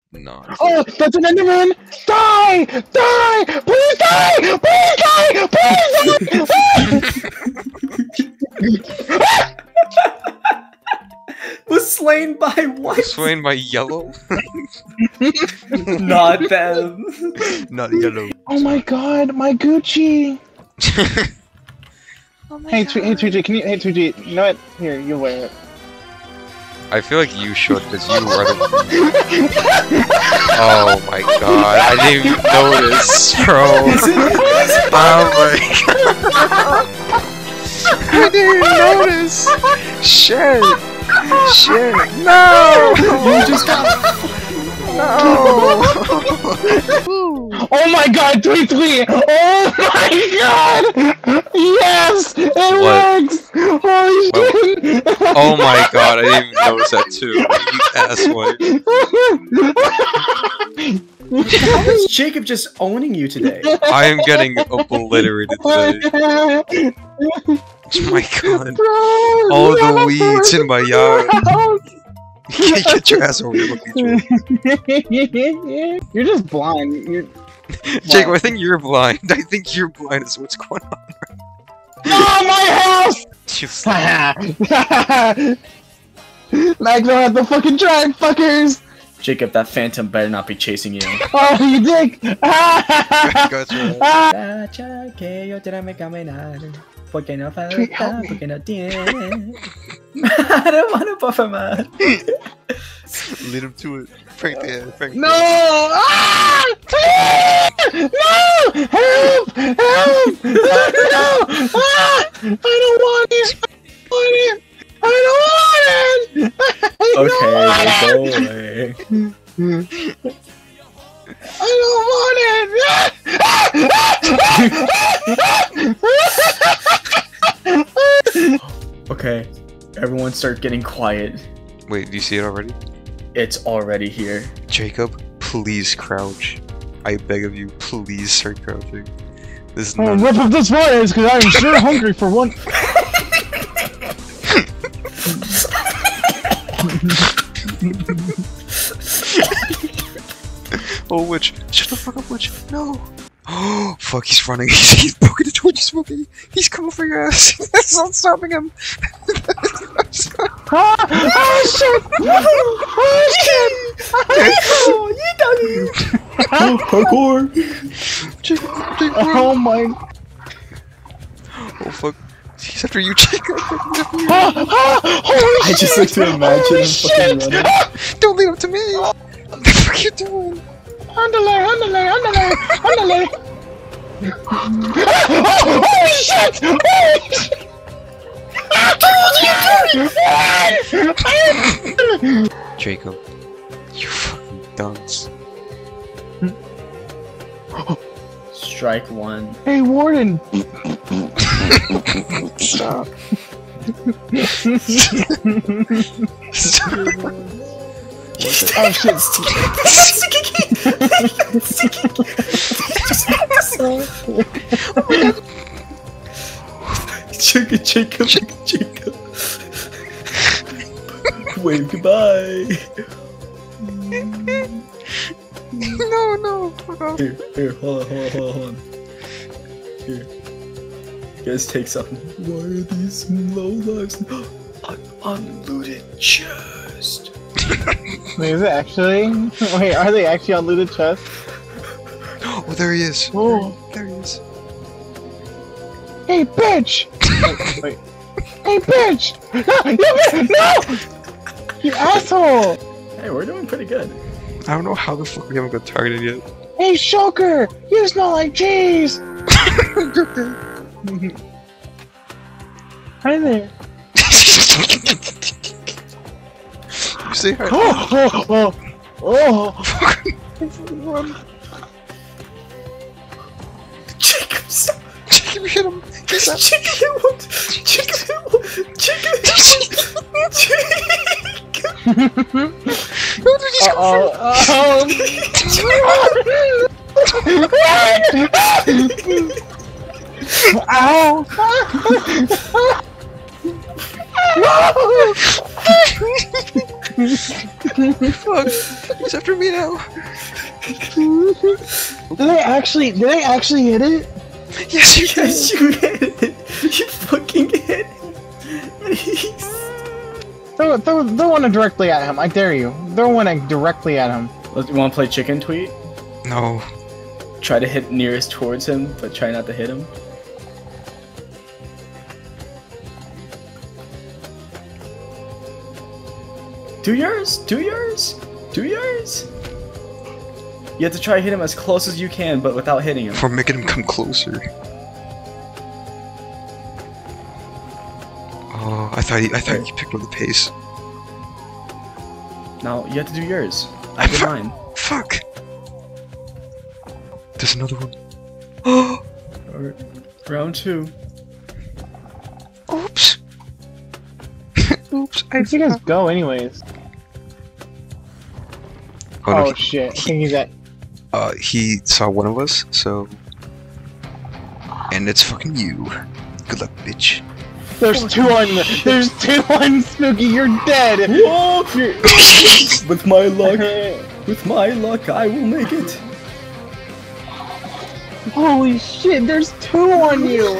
No. Oh, that's an Enderman! Die! Die! Please die! Please die! Please die! Was slain by what? Slain by yellow? Not them. Not yellow. Oh my god, my Gucci! Oh my Hey, God. hey, 2G, can you, hey, 2G, you know what? Here, you wear it. I feel like you should, because you are the. Oh my god, I didn't even notice, bro. Oh my god. I didn't notice. Shit. Shit. No. You just got. No. Oh my god, tweet! Oh my god! Yes! It works! Holy shit! Oh my god, I didn't even notice that too. You asswipe. How is Jacob just owning you today? I am getting obliterated today. Oh my god. Bro, All the weeds in my yard. Get your ass over here, look at you. You're just blind. You're Jacob, I think you're blind. I think you're blind is what's going on. Oh, my house! You Magno had the fucking drag, fuckers! Jacob, that phantom better not be chasing you. Oh, you dick! Gotcha. Porque no falta, porque no tiene. I don't wanna buffer man. Lead him to it. Prank the ass. Prank No! Ah! No! Help! Help! No! Ah! I don't want it! I don't want it! Okay, go away. I don't want it! Okay, everyone start getting quiet. Wait, do you see it already? It's already here. Jacob, please crouch. I beg of you, please start crouching. This is Oh, not. rip up this virus, because I'm sure hungry for one. Oh, witch! Shut the fuck up, witch! No! Oh, fuck! He's running. He's broken the torch. He's moving. He's coming for your ass. That's not stopping him. Ah! Oh shit! Oh shit! Oh, you done it! Parkour! Jacob, Jacob, Oh my! oh fuck! He's after you, Jacob. Ah! Ah! Holy I just like to imagine him fucking running. Don't lead him to me. What the fuck are you doing? Underlay! Holy shit! Holy shit! Jacob, you fucking dunce. Strike one. Hey, Warden! Stop. Oh shit. Jacob. Wave goodbye. No, fuck off. Here, hold on. Here. You guys take something. Why are these low lives? An unlooted chest. Wait, is it actually? Wait, are they actually on looted chest? Oh, there he is. Oh. There he is. Hey, bitch! Wait. Hey, bitch! No! You asshole! Hey, we're doing pretty good. I don't know how the fuck we haven't got targeted yet. Hey, Shulker! You smell like cheese! Hi there. You say hi. Oh! Jacob, stop! Jacob, hit him. He's up. Jacob, hit one! Jacob, hit one! Jacob, hit one! Jacob! Who did he come Ow! Fuck! He's after me now. Did they actually hit it? Yes, you did. Yes, you hit it. You fucking hit it. Throw one directly at him. I dare you. Throw one directly at him. You want to play chicken tweet? No. Try to hit nearest towards him, but try not to hit him. Do yours! Do yours! Do yours! You have to try to hit him as close as you can, but without hitting him. We're making him come closer. Oh, I thought you picked up the pace. Now, you have to do yours. I did mine. Fuck! There's another one. Oh! Alright. Round 2. Oops! Oops, Where'd you guys go, anyways? Oh, no, Oh shit! I think he's at. he saw one of us, so... And it's fucking you. Good luck, bitch. There's two on. There's two on Spooky. You're dead. Whoa! With my luck, I will make it. Holy shit! There's two on you.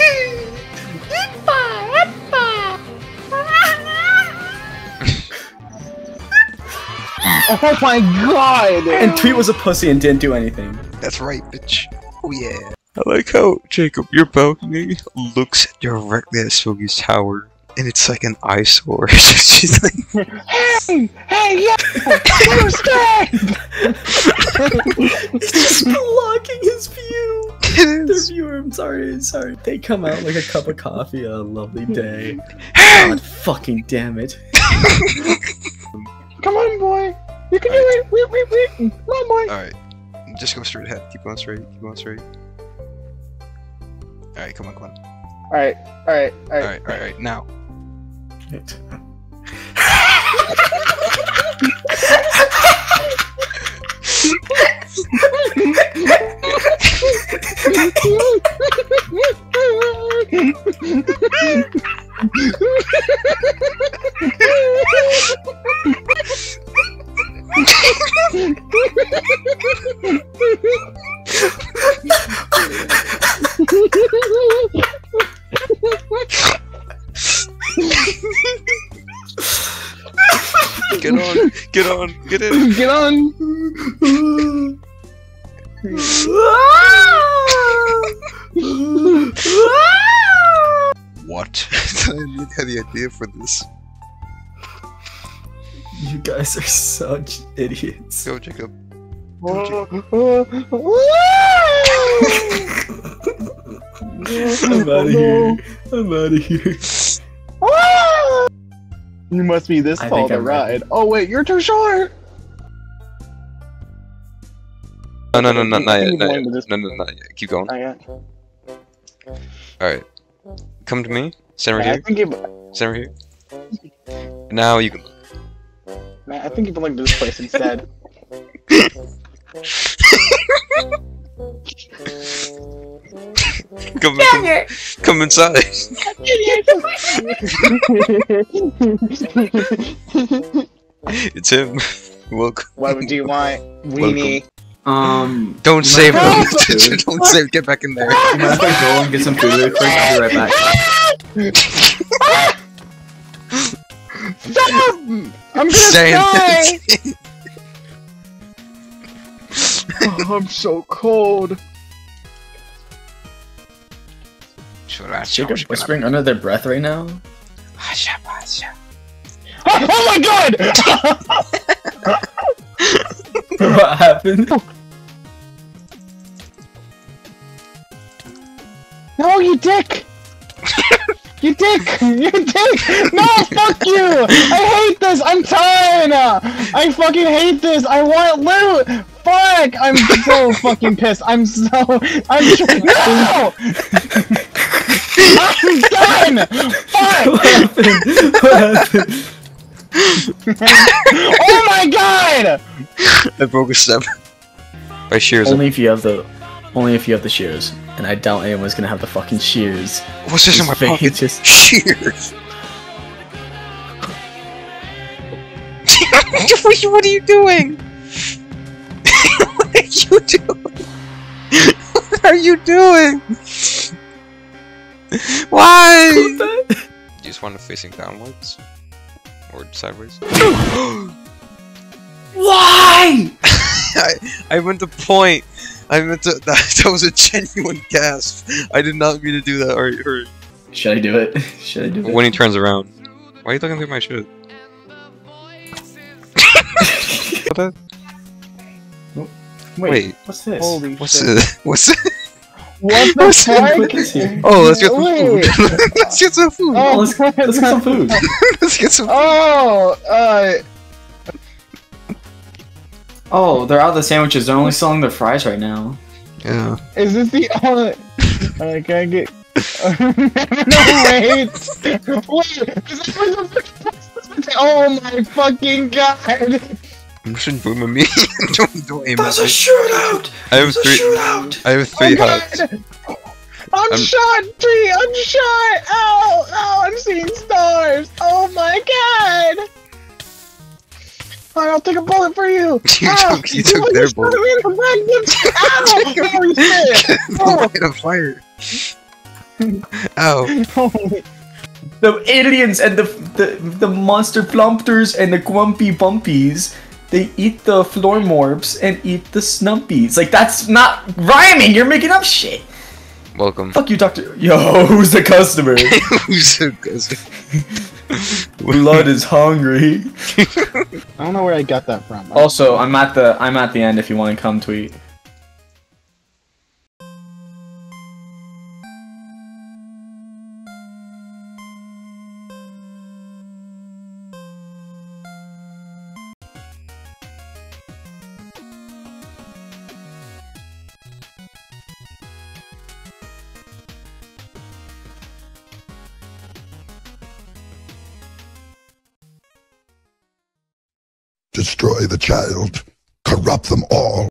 Oh my god! And Tweet was a pussy and didn't do anything. That's right, bitch. Oh yeah. I like how, Jacob, your balcony looks directly at Spooky's tower, and it's like an eyesore. She's like, Hey, yeah! Understand? It's just blocking his view. it The is. viewer, I'm sorry. They come out like a cup of coffee on a lovely day. Hey! God fucking damn it. Come on, boy. You can do it. Come on, boy. Alright. Just go straight ahead. Keep going straight. Keep going straight. Alright, come on. Alright. Alright, now. Get in. Get on. What? I didn't have the idea for this. You guys are such idiots. Go, Jacob. I'm out of here. You must be this I tall think to I'm ready. ride. Oh wait, you're too short. No, not yet. Not going yet. to this- No, not yet. Keep going. Oh, yeah. Alright. Come to me. Stand right I here. think you. Stand right here. Now you can look. Man, I think you belong to this place instead. Come inside. It's him. Welcome. What do you want, weenie? Don't save him. mind Don't save. Get back in there. You mind if I go and get some food really quick? I'll be right back. Stop! I'm gonna Stay in die! there. Oh, I'm so cold. Jacob whispering under their breath right now? Oh my god! What happened? No, you dick! You dick! You dick! No, fuck you! I hate this! I'm tired! I fucking hate this! I want loot! Fuck! I'm so fucking pissed. No! I'm done! Fuck! What happened? What happened? Oh my god! I broke a step. My shears. Only if you have the shears, and I doubt anyone's gonna have the fucking shears. What's this in my His face pocket? just- Shears. What are you doing? What are you doing? What are you doing? Why? You just want it facing downwards? Or sideways? Why? I meant to point. I meant to. That was a genuine gasp. I did not mean to do that. Alright, hurry. Should I do it? Should I do it? When he turns around. Why are you looking through my shit? What the? Wait. What's this? Holy What's shit. it? What's it? What the What's fuck? Put this here. Oh, let's get some Wait. food. Let's get some food. Oh, Let's get some food. Let's get some food. Oh, Oh, they're out of the sandwiches. They're only selling their fries right now. Yeah. is this the only... can I get... no, wait! Oh my fucking god! You shouldn't boom at me. don't aim That's at a me. shootout! I have That's a three. shootout! I have three hearts. I'm shot, Tree! I'm shot! Ow! Ow! I'm seeing stars! Oh my god! Alright, I'll take a bullet for you! You took their bullet. Ow! Holy shit! Oh. Light of fire. Ow. Holy... The aliens and the monster plumpters and the grumpy bumpies, they eat the floor morphs and eat the snumpies. Like, that's not rhyming! You're making up shit! Welcome. Fuck you, Doctor. Yo, who's the customer? Who's so good? Blood is hungry. I don't know where I got that from. Also, I'm at the end if you want to come tweet. Destroy the child, corrupt them all.